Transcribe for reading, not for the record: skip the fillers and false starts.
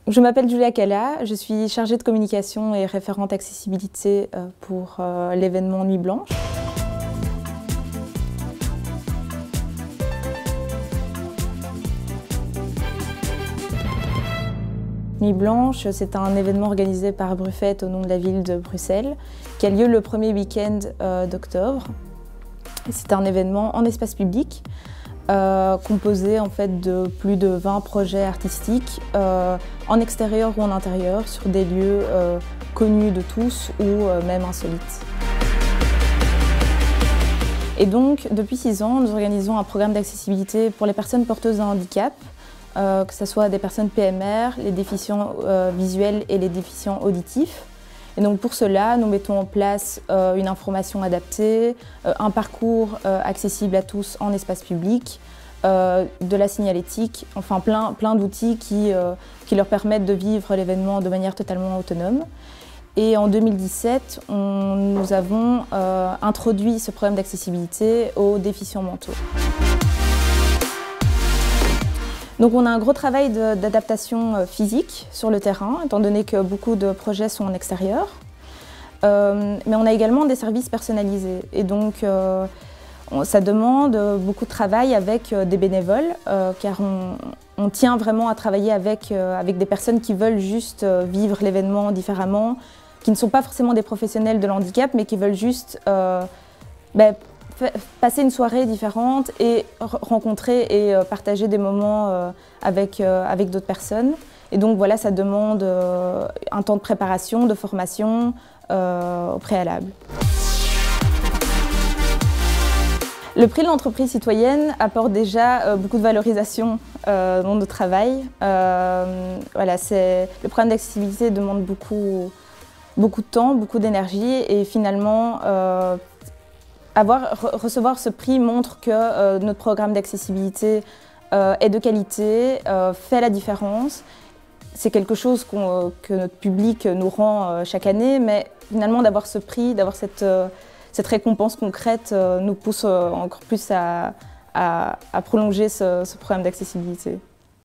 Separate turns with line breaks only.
Je m'appelle Julia Cala, je suis chargée de communication et référente accessibilité pour l'événement Nuit Blanche. Nuit Blanche, c'est un événement organisé par Brufet au nom de la ville de Bruxelles, qui a lieu le premier week-end d'octobre. C'est un événement en espace public, composé en fait de plus de 20 projets artistiques en extérieur ou en intérieur sur des lieux connus de tous ou même insolites. Et donc, depuis 6 ans, nous organisons un programme d'accessibilité pour les personnes porteuses d'un handicap, que ce soit des personnes PMR, les déficients visuels et les déficients auditifs. Et donc pour cela, nous mettons en place une information adaptée, un parcours accessible à tous en espace public, de la signalétique, enfin plein d'outils qui leur permettent de vivre l'événement de manière totalement autonome. Et en 2017, nous avons introduit ce problème d'accessibilité aux déficients mentaux. Donc on a un gros travail d'adaptation physique sur le terrain, étant donné que beaucoup de projets sont en extérieur. Mais on a également des services personnalisés. Et donc ça demande beaucoup de travail avec des bénévoles, car on tient vraiment à travailler avec des personnes qui veulent juste vivre l'événement différemment, qui ne sont pas forcément des professionnels de l'handicap, mais qui veulent juste passer une soirée différente et rencontrer et partager des moments avec d'autres personnes. Et donc voilà, ça demande un temps de préparation, de formation au préalable. Le prix de l'entreprise citoyenne apporte déjà beaucoup de valorisation dans notre travail. Voilà, le programme d'accessibilité demande beaucoup de temps, beaucoup d'énergie et finalement recevoir ce prix montre que notre programme d'accessibilité est de qualité, fait la différence. C'est quelque chose que notre public nous rend chaque année, mais finalement d'avoir ce prix, d'avoir cette récompense concrète nous pousse encore plus à prolonger ce programme d'accessibilité.